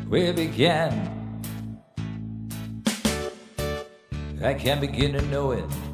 we began. I can't begin to know it